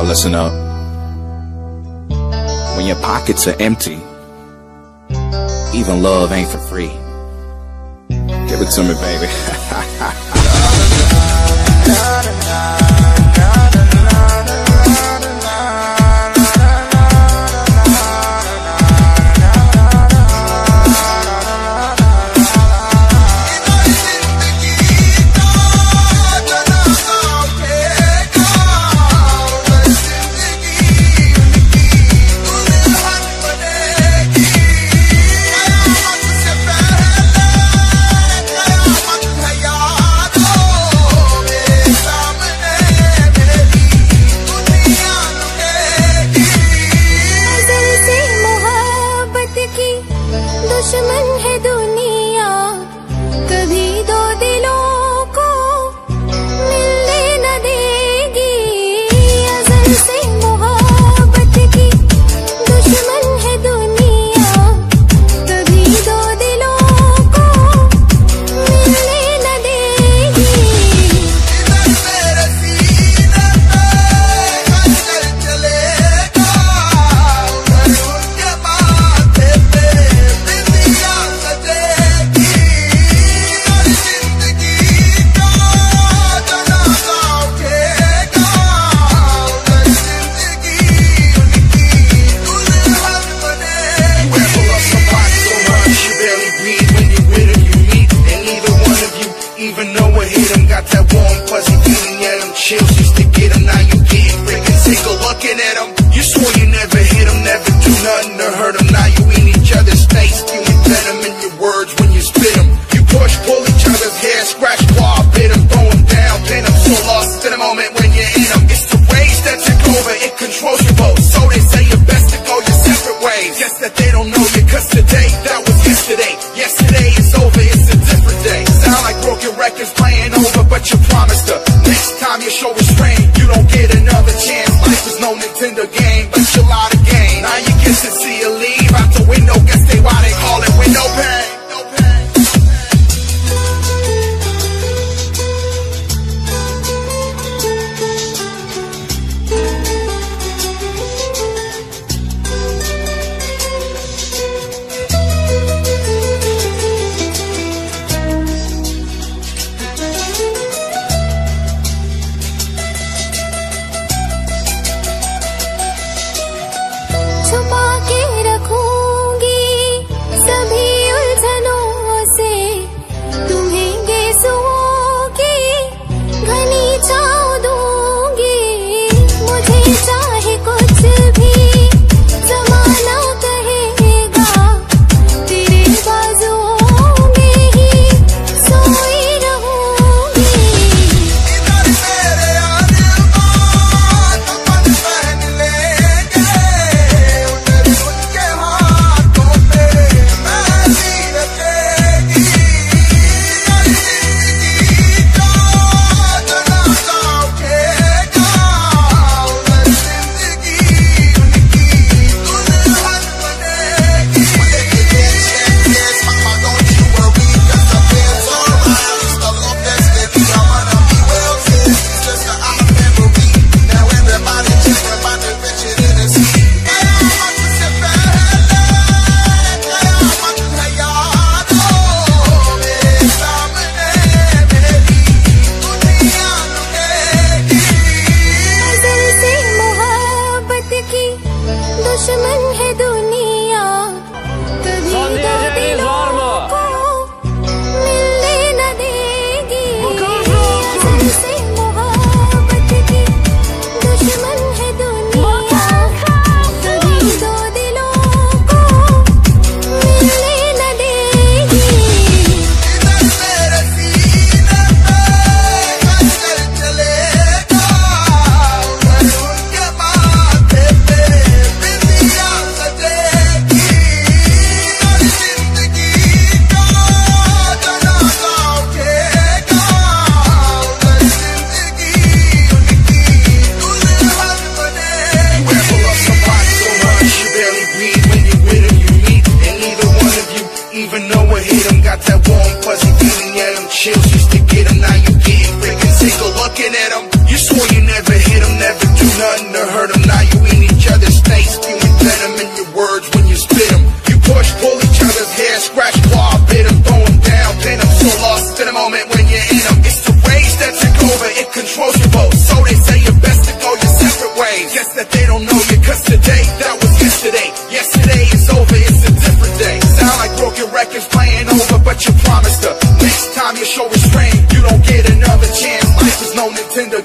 listen up. When your pockets are empty, even love ain't for free. Give it to me, baby. दुश्मन है दुनिया, कभी दो दिलों को मिलने न देगी। अज़ल से मोहब्बत की दुश्मन है दुनिया, कभी दो दिलों को मिलने न देगी। इधर मेरे सीने पे खंजर चलेगा, उधर उनके माथे पे even know what hit him, got that warm fuzzy feeling, yeah, them chills used to get him, now you getting freaking sick of looking at him. You swore you never hit him, never do nothing to hurt him, now you in each other's face, feeling venom in your words when you spit him. You push, pull each other's hair, scratch, claw, bit him, throw him down, pin him, so lost in the moment when you're in him. It's the rage that took over, it controls your vote, so they say you're best to go your separate ways. Guess that they don't know you, cause today, that was yesterday. Yesterday is over, it's a different day. Sound like broken records playing over, but you promised her next time you show restraint, you don't get another chance. Life is no Nintendo game, but you lie to gain. Now you get to see her leave out the window, guess they why they call it window pane. bartender,